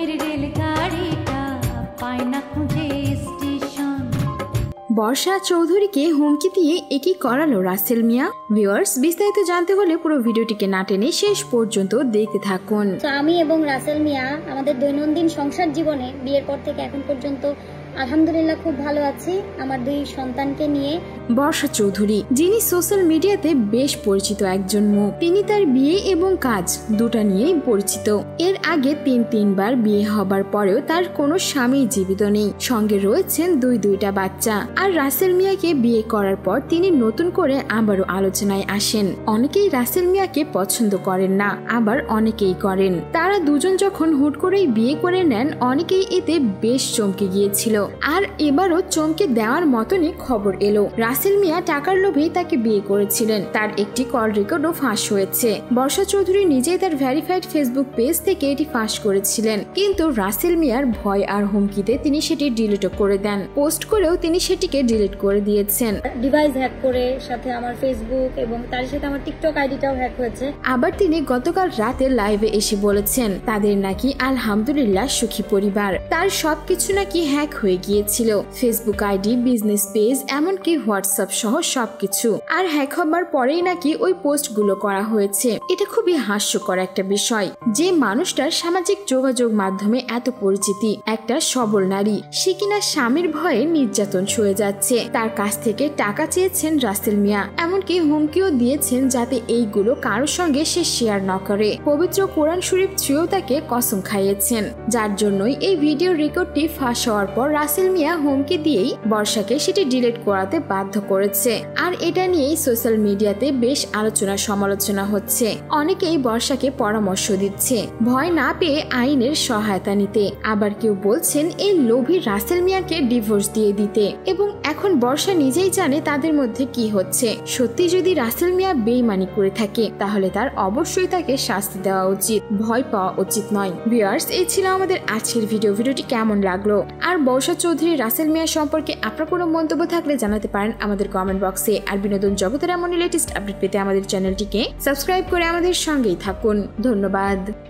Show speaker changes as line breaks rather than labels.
বর্ষা চৌধুরীকে হুমকি দিয়ে একই করালো রাসেল মিয়া। ভিউয়ার্স, বিস্তারিত জানতে হলে পুরো ভিডিওটিকে না টেনে শেষ পর্যন্ত দেখতে থাকুন।
আমি এবং রাসেল মিয়া আমাদের দৈনন্দিন সংসার জীবনে বিয়ের পর থেকে এখন পর্যন্ত আলহামদুলিল্লাহ খুব ভালো আছি আমার 2 সন্তানকে নিয়ে।
বর্ষা চৌধুরী, যিনি সোশ্যাল মিডিয়াতে বেশ পরিচিত একজন মুখ, তিনি তার বিয়ে এবং কাজ দুটা নিয়েই পরিচিত। এর আগে 3বার বিয়ে হবার পরেও তার কোনো স্বামী জীবিত নেই, সঙ্গে রয়েছেন দুইটা বাচ্চা। আর রাসেল মিয়াকে বিয়ে করার পর তিনি নতুন করে আবারও আলোচনায় আসেন। অনেকেই রাসেল মিয়াকে পছন্দ করেন না, আবার অনেকেই করেন। তারা দুজন যখন হুট করেই বিয়ে করে নেন, অনেকেই এতে বেশ চমকে গিয়েছিল। আর এবারও চমকে দেওয়ার মতনই খবর এলো, রাসেল মিয়া টাকার লোভেই তাকে বিয়ে করেছিলেন। তার একটি কল রেকর্ডও ফাঁস হয়েছে। বর্ষা চৌধুরী নিজেই তার ভেরিফাইড ফেসবুক পেজ থেকে এটি ফাঁস করেছিলেন, কিন্তু রাসেল মিয়ার ভয় আর হুমকিতে তিনি সেটি ডিলিট করে দেন। পোস্ট করেও তিনি সেটিকে ডিলিট করে দিয়েছেন।
ডিভাইস হ্যাক করে সাথে আমার ফেসবুক এবং তার সাথে আমার টিকটক আইডিটাও হ্যাক হয়েছে।
আবার তিনি গতকাল রাতে লাইভে এসে বলেছেন তাদের নাকি আলহামদুলিল্লাহ সুখী পরিবার। তার সবকিছু নাকি হ্যাক হয়ে গিয়েছিল, ফেসবুক আইডি, বিজনেস পেজ, এমনকি হোয়াটসঅ্যাপ সহ সবকিছু। আর হ্যাক হবার পরেই নাকি ওই পোস্টগুলো করা হয়েছে। এটা খুবই হাস্যকর একটা বিষয়, যে মানুষটার সামাজিক যোগাযোগ মাধ্যমে এত পরিচিতি, একটা সবল নারী, সে কিনা স্বামীর ভয়ে নির্যাতন সয়ে যাচ্ছে। তার কাছ থেকে টাকা চেয়েছেন রাসেল মিয়া, এমনকি হুমকিও দিয়েছেন যাতে এইগুলো কারোর সঙ্গে সে শেয়ার না করে। পবিত্র কোরআন শরীফ ছুঁয়েও তাকে কসম খাইয়েছেন, যার জন্যই এই ভিডিও রেকর্ডটি ফাঁস হওয়ার পর রাসেল মিয়া হুমকি দিয়েই বর্ষাকে সেটি ডিলিট করাতে বাধ্য করেছে। আর এটা নিয়েই সোশ্যাল মিডিয়াতে বেশ আলোচনা সমালোচনা হচ্ছে। অনেকেই বর্ষাকে পরামর্শ দিচ্ছে ভয় না পেয়ে আইনের সহায়তা নিতে, আবার কেউ বলছেন এই লোভী রাসেল মিয়াকে ডিভোর্স দিয়ে দিতে। এবং এখন বর্ষা নিজেই জানে তাদের মধ্যে কি হচ্ছে। সত্যি যদি রাসেল মিয়া বেইমানি করে থাকে, তাহলে তার অবশ্যই তাকে শাস্তি দেওয়া উচিত, ভয় পাওয়া উচিত নয়। ভিউয়ার্স, এই ছিল আমাদের আজকের ভিডিওটি কেমন লাগলো? আর বর্ষা চৌধুরী রাসেল মিয়া সম্পর্কে আপনার কোনো মন্তব্য থাকলে জানাতে পারেন আমাদের কমেন্ট বক্সে। আর বিনোদন জগতের এমন লেটেস্ট আপডেট পেতে আমাদের চ্যানেলটিকে সাবস্ক্রাইব করে আমাদের সঙ্গেই থাকুন। ধন্যবাদ।